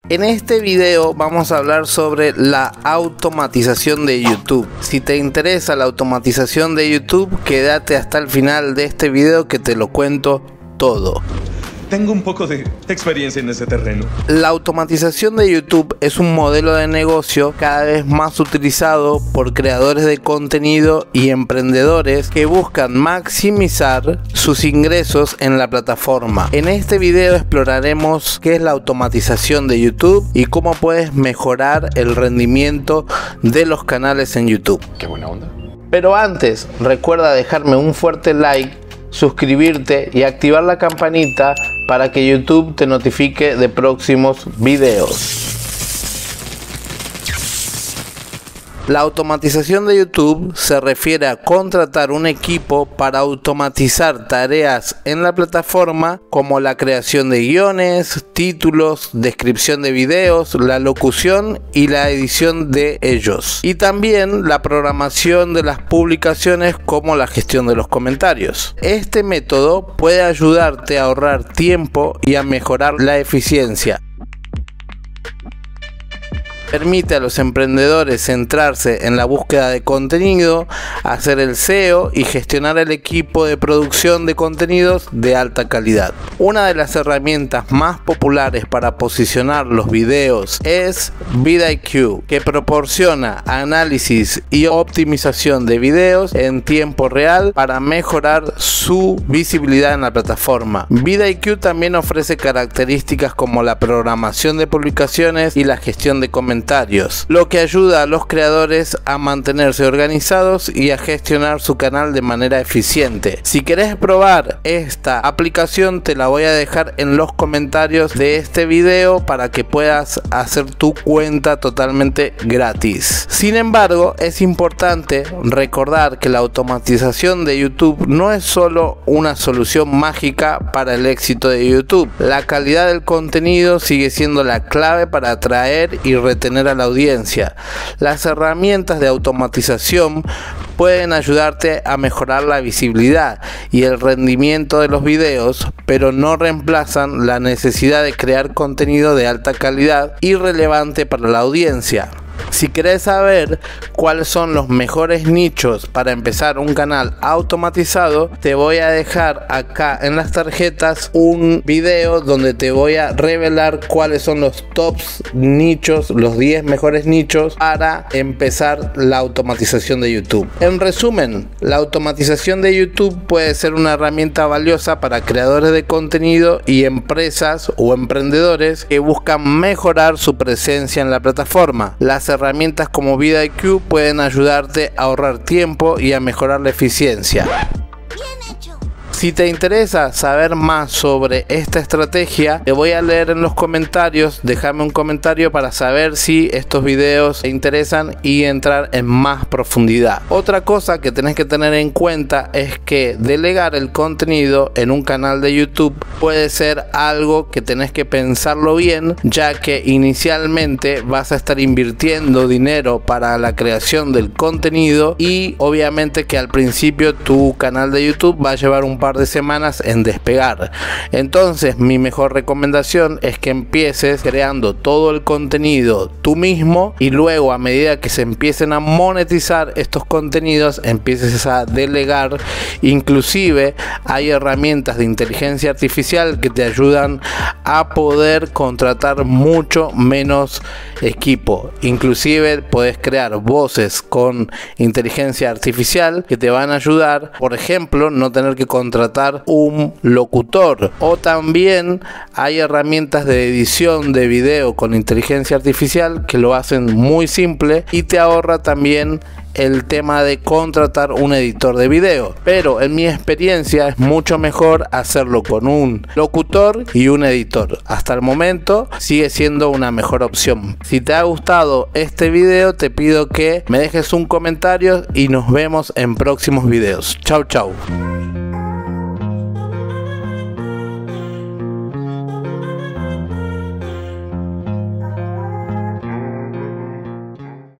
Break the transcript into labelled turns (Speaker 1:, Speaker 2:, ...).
Speaker 1: En este video vamos a hablar sobre la automatización de YouTube. Si te interesa la automatización de YouTube, quédate hasta el final de este video que te lo cuento todo.
Speaker 2: Tengo un poco de experiencia en ese terreno.
Speaker 1: La automatización de YouTube es un modelo de negocio cada vez más utilizado por creadores de contenido y emprendedores que buscan maximizar sus ingresos en la plataforma. En este video exploraremos qué es la automatización de YouTube y cómo puedes mejorar el rendimiento de los canales en YouTube.
Speaker 2: Qué buena onda.
Speaker 1: Pero antes, recuerda dejarme un fuerte like, suscribirte y activar la campanita para que YouTube te notifique de próximos videos. La automatización de YouTube se refiere a contratar un equipo para automatizar tareas en la plataforma como la creación de guiones, títulos, descripción de videos, la locución y la edición de ellos. Y también la programación de las publicaciones como la gestión de los comentarios. Este método puede ayudarte a ahorrar tiempo y a mejorar la eficiencia. Permite a los emprendedores centrarse en la búsqueda de contenido, hacer el SEO y gestionar el equipo de producción de contenidos de alta calidad. Una de las herramientas más populares para posicionar los videos es vidIQ, que proporciona análisis y optimización de videos en tiempo real para mejorar su visibilidad en la plataforma. vidIQ también ofrece características como la programación de publicaciones y la gestión de comentarios, lo que ayuda a los creadores a mantenerse organizados y a gestionar su canal de manera eficiente. Si querés probar esta aplicación, te la voy a dejar en los comentarios de este video para que puedas hacer tu cuenta totalmente gratis. Sin embargo, es importante recordar que la automatización de YouTube no es solo una solución mágica para el éxito de YouTube. La calidad del contenido sigue siendo la clave para atraer y retener a la audiencia. Las herramientas de automatización pueden ayudarte a mejorar la visibilidad y el rendimiento de los videos, pero no reemplazan la necesidad de crear contenido de alta calidad y relevante para la audiencia. Si querés saber cuáles son los mejores nichos para empezar un canal automatizado, te voy a dejar acá en las tarjetas un video donde te voy a revelar cuáles son los tops nichos, los 10 mejores nichos para empezar la automatización de YouTube. En resumen, la automatización de YouTube puede ser una herramienta valiosa para creadores de contenido y empresas o emprendedores que buscan mejorar su presencia en la plataforma. Las herramientas como vidIQ pueden ayudarte a ahorrar tiempo y a mejorar la eficiencia. Si te interesa saber más sobre esta estrategia, te voy a leer en los comentarios. Déjame un comentario para saber si estos videos te interesan y entrar en más profundidad. Otra cosa que tenés que tener en cuenta es que delegar el contenido en un canal de YouTube puede ser algo que tenés que pensarlo bien, ya que inicialmente vas a estar invirtiendo dinero para la creación del contenido y obviamente que al principio tu canal de YouTube va a llevar un par de semanas en despegar. Entonces mi mejor recomendación es que empieces creando todo el contenido tú mismo y luego a medida que se empiecen a monetizar estos contenidos empieces a delegar. Inclusive hay herramientas de inteligencia artificial que te ayudan a poder contratar mucho menos equipo. Inclusive puedes crear voces con inteligencia artificial que te van a ayudar, por ejemplo, no tener que contratar un locutor. O también hay herramientas de edición de video con inteligencia artificial que lo hacen muy simple y te ahorra también el tema de contratar un editor de video, pero en mi experiencia es mucho mejor hacerlo con un locutor y un editor. Hasta el momento sigue siendo una mejor opción. Si te ha gustado este video, te pido que me dejes un comentario y nos vemos en próximos videos. Chau chau.